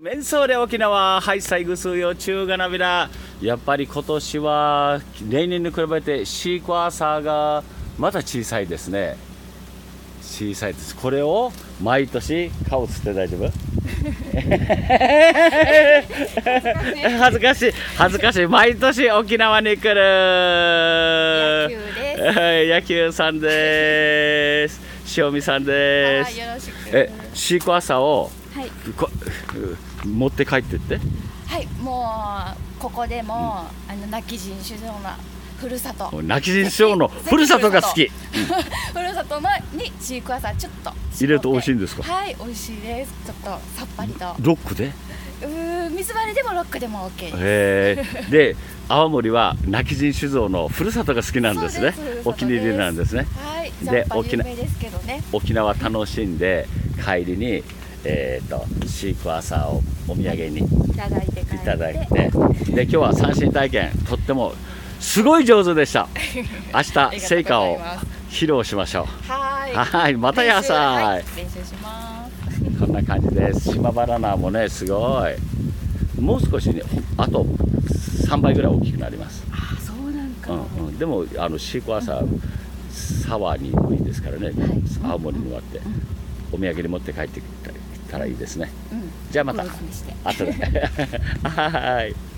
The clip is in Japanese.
メンソーレ沖縄ハイサイグスヨチュウガナビラ。やっぱり今年は例年に比べてシークワーサーがまだ小さいですね。小さいです。これを毎年顔つって大丈夫？恥ずかしい恥ずかしい。毎年沖縄に来る野球です。 野球さんです。塩見さんです。 よろしく。 シークワーサーをはい持って帰ってって。 はい、もうここでも、泣き人種のふるさと。 泣き人種のふるさとが好き。 ふるさとのにシークワーサーちょっと入れると美味しいんですか？ はい、美味しいです。ちょっとさっぱりと。 ロックで？ 水割りでもロックでも OK です。 で、青森は泣き人酒造のふるさとが好きなんですね。お気に入りなんですね。 はい、 で、 有名ですけどね。 沖縄楽しんで帰りにシークワーサーをお土産にいただいて、で今日は三振体験とってもすごい上手でした。明日成果を披露しましょう。はい、またやさい。 練習します。 こんな感じです。島バナナもね、すごい。もう少しね、あと3倍ぐらい大きくなります。 あ、そうなんか。 でもシークワーサーサワーにもいいですからね。青森に割ってお土産に持って帰ってきたらいいですね。じゃあまた後で。はい。